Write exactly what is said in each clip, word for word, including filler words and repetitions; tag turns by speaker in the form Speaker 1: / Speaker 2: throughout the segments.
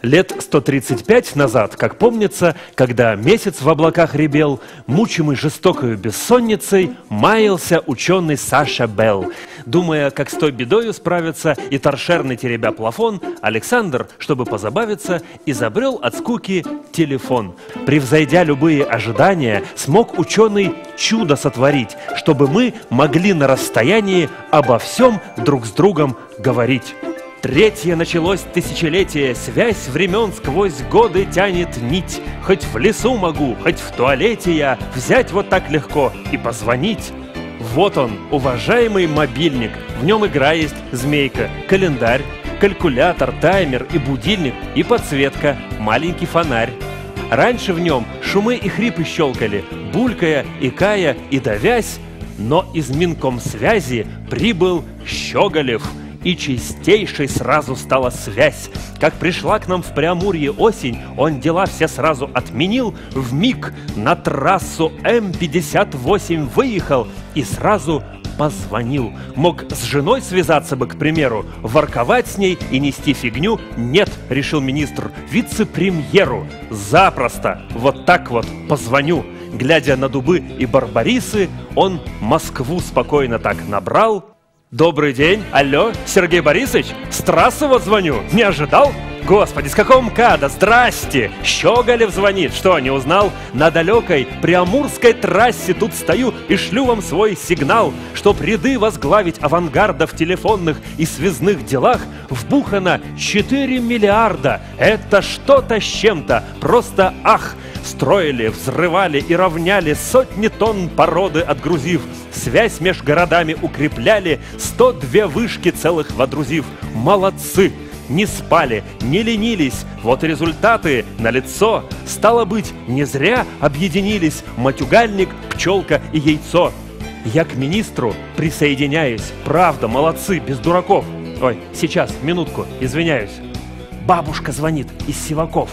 Speaker 1: Лет сто тридцать пять назад, как помнится, когда месяц в облаках рябел, мучимый жестокою бессонницей, маялся ученый Саша Белл. Думая, как с той бедою справиться, и торшерный теребя плафон, Александр, чтобы позабавиться, изобрел от скуки телефон. Превзойдя любые ожидания, смог ученый чудо сотворить, чтобы мы могли на расстоянии обо всем друг с другом говорить. Третье началось тысячелетие, связь времен сквозь годы тянет нить. Хоть в лесу могу, хоть в туалете я взять вот так легко и позвонить. Вот он, уважаемый мобильник, в нем игра есть змейка, календарь, калькулятор, таймер и будильник, и подсветка, маленький фонарь. Раньше в нем шумы и хрипы щелкали, булькая, икая и давясь, но из Минкомсвязи прибыл Щеголев. И чистейшей сразу стала связь. Как пришла к нам в Преамурье осень, он дела все сразу отменил, вмиг на трассу Эм пятьдесят восемь выехал и сразу позвонил. Мог с женой связаться бы, к примеру, ворковать с ней и нести фигню. Нет, решил министр, вице-премьеру. Запросто, вот так вот позвоню. Глядя на дубы и барбарисы, он Москву спокойно так набрал. Добрый день, алло, Сергей Борисович, с трассы вот звоню, не ожидал? Господи, с какого МКАДа, здрасте! Щеголев звонит, что, не узнал? На далекой Преамурской трассе тут стою и шлю вам свой сигнал, чтоб ряды возглавить авангарда в телефонных и связных делах вбухано четыре миллиарда. Это что-то с чем-то, просто ах! Строили, взрывали и равняли сотни тонн породы отгрузив. Связь меж городами укрепляли, сто две вышки целых водрузив. Молодцы! Не спали, не ленились, вот и результаты налицо. Стало быть, не зря объединились матюгальник, пчелка и яйцо. Я к министру присоединяюсь, правда, молодцы, без дураков. Ой, сейчас, минутку, извиняюсь. Бабушка звонит из Сиваков.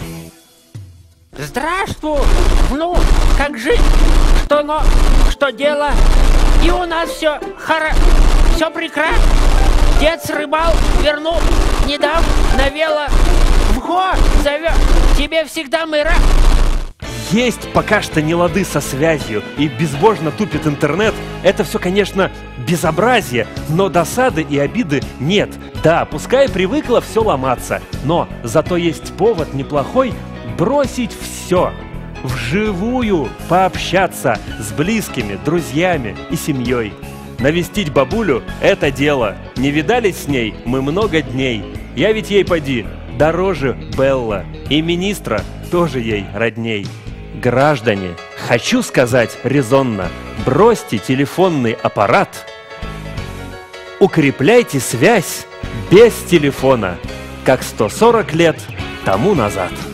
Speaker 2: Здравствуй, ну, как жить, что но, что дело, и у нас все хоро, все прекрасно. Дед с рыбал вернул, недавно навела в го зовет, тебе всегда мы рад.
Speaker 1: Есть пока что не лады со связью и безбожно тупит интернет. Это все, конечно, безобразие, но досады и обиды нет. Да, пускай привыкло все ломаться, но зато есть повод неплохой бросить все, вживую пообщаться с близкими, друзьями и семьей. Навестить бабулю – это дело. Не видались с ней мы много дней. Я ведь ей поди дороже Белла, и министра тоже ей родней. Граждане, хочу сказать резонно, бросьте телефонный аппарат, укрепляйте связь без телефона, как сто сорок лет тому назад.